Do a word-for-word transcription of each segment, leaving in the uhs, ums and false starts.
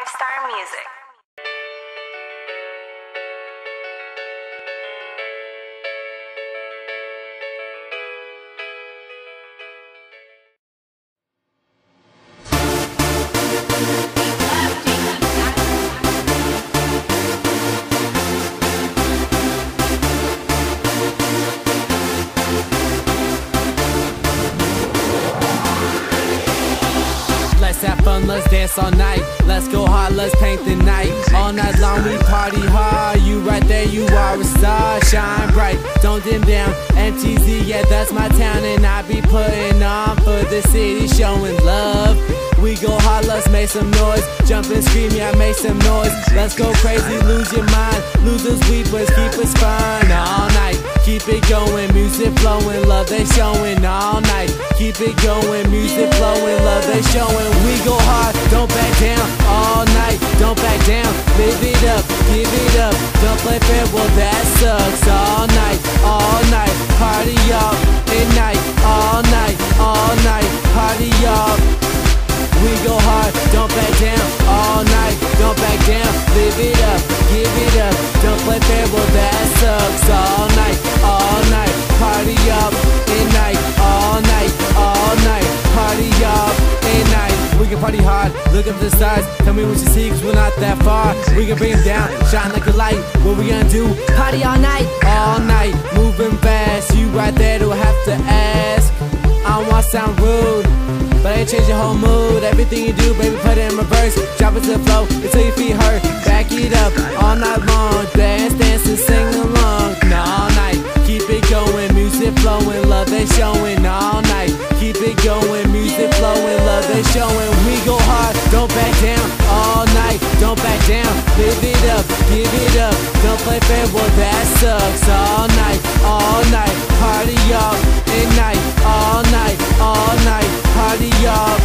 Star Music. Let's have fun, let's dance all night. Let's go hard, let's paint the night. All night long we party hard. You right there, you are a star. Shine bright, don't dim down. M T Z, yeah, that's my town. And I be putting on for the city, showing love. We go hard, let's make some noise. Jump and scream, yeah, make some noise. Let's go crazy, lose your mind. Losers, weepers, keep us fun all night. Keep it going, music flowing, love they showing all night. Keep it going, music flowing, love they showing. We go hard, don't back down all night. Don't back down, live it up, give it up. Don't play fair, well that sucks. All night, all night, party up at night. All night, all night, party up. We go hard, don't back down, all night, don't back down, live it up, give it up, don't play fair, well that sucks. All night, all night, party up at night, all night, all night, party up at night. We can party hard, look up to the stars, tell me what you see, cause we're not that far. We can bring them down, shine like a light, what we gonna do? Party all night, all night, moving fast, you right there, do I have to ask? I don't wanna sound rude, but I change your whole mood. Everything you do, baby, put it in reverse. Drop it to the flow until your feet hurt. Back it up all night long. Dance, dance and sing along. All night, keep it going. Music flowing, love they showing. All night, keep it going. Music flowing, love they showing. We go hard, don't back down. All night, don't back down. Live it up, give it up. Don't play fair, well that sucks. All night, all night, party up at night. All night, all night, party up.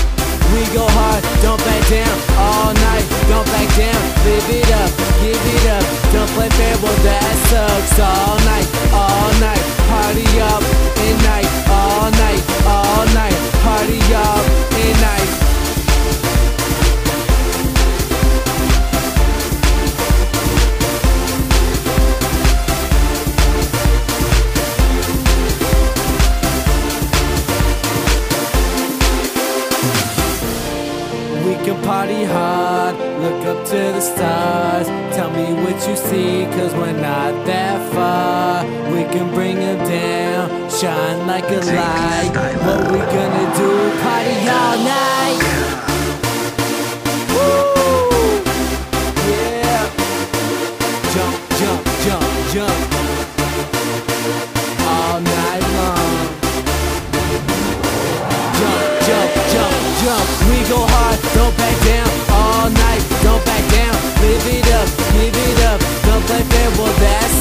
We go hard, don't back down. All night, don't back down. Live it up, give it up. Don't play fair, well that sucks. All night, all night, party up at night. All night, all night, party up at night. We can party hard, look up to the stars. Tell me what you see, cause we're not that far. We can bring them down, shine like a light. What we gonna do? Party all night. Woo! Yeah. Jump, jump, jump, jump. All night long. Jump, jump, jump, jump. We go hard, don't back down. All night, don't back down. Live it up, give it up. Don't play fair, well that's